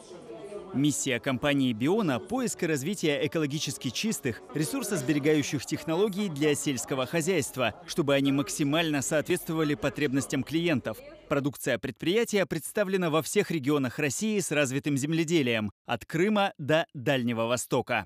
Миссия компании «Биона» – поиск и развитие экологически чистых, ресурсосберегающих технологий для сельского хозяйства, чтобы они максимально соответствовали потребностям клиентов. Продукция предприятия представлена во всех регионах России с развитым земледелием – от Крыма до Дальнего Востока.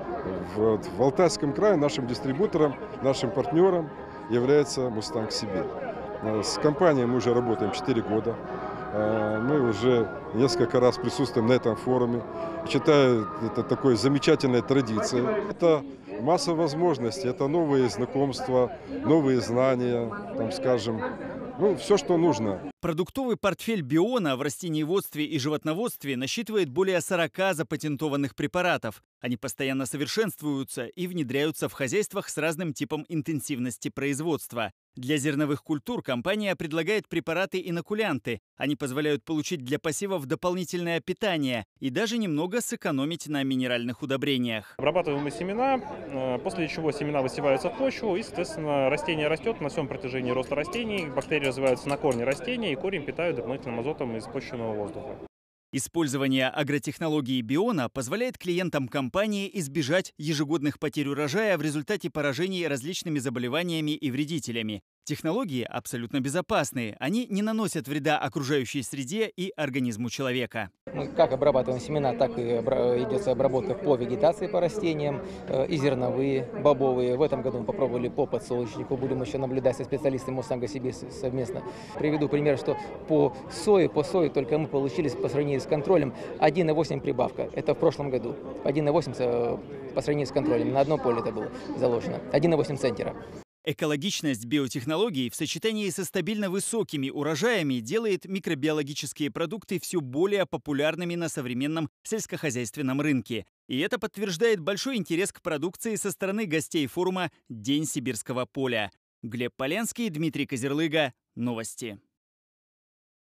В Алтайском крае нашим дистрибутором, нашим партнером является «Мустанг Сибирь». С компанией мы уже работаем 4 года. Мы уже несколько раз присутствуем на этом форуме. Считаю, это такой замечательной традицией. Это масса возможностей, это новые знакомства, новые знания, там, скажем, все, что нужно. Продуктовый портфель «Биона» в растениеводстве и животноводстве насчитывает более 40 запатентованных препаратов. Они постоянно совершенствуются и внедряются в хозяйствах с разным типом интенсивности производства. Для зерновых культур компания предлагает препараты-инокулянты. Они позволяют получить для посевов дополнительное питание и даже немного сэкономить на минеральных удобрениях. Обрабатываем мы семена, после чего семена высеваются в почву, и, соответственно, растение растет на всем протяжении роста растений. Бактерии развиваются на корне растения, и корень питают дополнительным азотом из почвенного воздуха. Использование агротехнологии «Биона» позволяет клиентам компании избежать ежегодных потерь урожая в результате поражений различными заболеваниями и вредителями. Технологии абсолютно безопасные, они не наносят вреда окружающей среде и организму человека. Мы как обрабатываем семена, так и идет обработка по вегетации, по растениям, и зерновые, бобовые. В этом году мы попробовали по подсолнечнику, будем еще наблюдать со специалистами «Мустанга Сибирь» совместно. Приведу пример, что по сое только мы получили по сравнению с контролем 1,8 прибавка. Это в прошлом году. 1,8 по сравнению с контролем. На одно поле это было заложено. 1,8 центнера. Экологичность биотехнологий в сочетании со стабильно высокими урожаями делает микробиологические продукты все более популярными на современном сельскохозяйственном рынке. И это подтверждает большой интерес к продукции со стороны гостей форума «День сибирского поля». Глеб Полянский, Дмитрий Козерлыга. Новости.